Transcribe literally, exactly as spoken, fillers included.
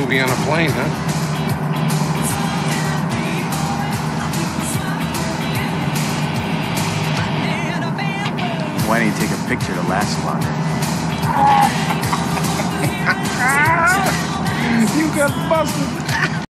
be on a plane, huh? Why didn't you take a picture to last longer? You got busted.